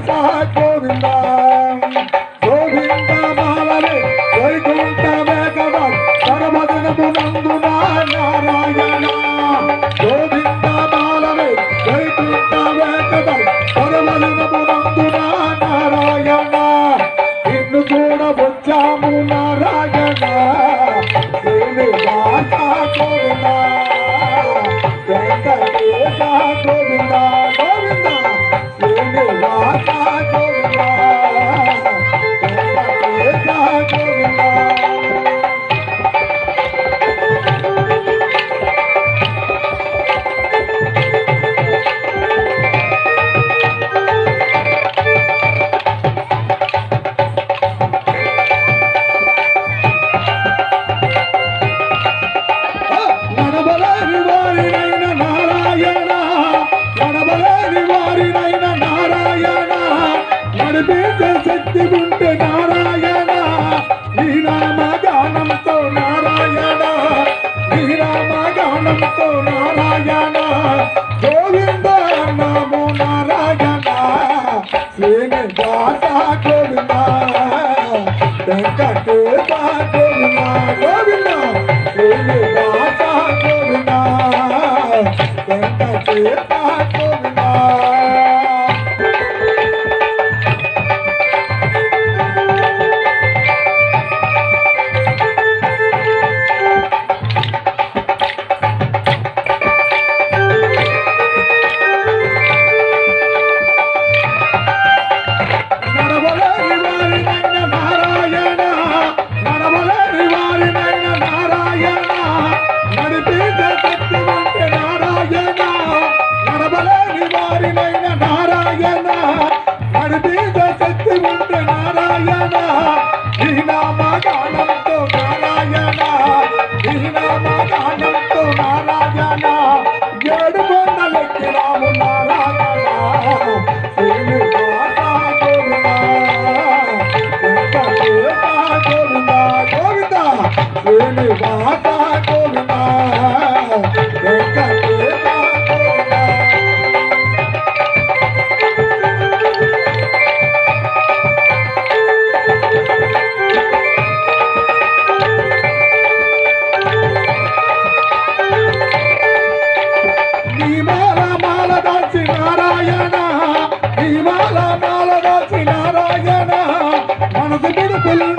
గోవింద గోవింద మాలనే వైకుంఠమే కదా సర్వదినమునందున నారాయణ గోవింద మాలనే వైకుంఠమే కదా సర్వదినమునందున నారాయణ నిన్ను కూడా వచ్చాము నారాయణ శ్రీనివాస గోవింద వెంకటేశ గోవింద గోవింద శ్రీనివాస గోవింద వెంకటేశ గోవింద శక్తి ఉంటే నారాయణ నీ నామగానంతో నారాయణ నీ నామగానంతో నారాయణ గోవింద నామో నారాయణ శ్రీనివాస గోవింద వెంకటేశ గోవింద గోవింద శ్రీనివాస గోవింద వెంకటేశ గోవింద ఏడు కొండలెక్కి రాము నారాయణ శ్రీనివాస గోవింద వెంకటేశ గోవింద గోవింద శ్రీనివాస గోవింద వెంకటేశ గోవింద నారాయణ మనసు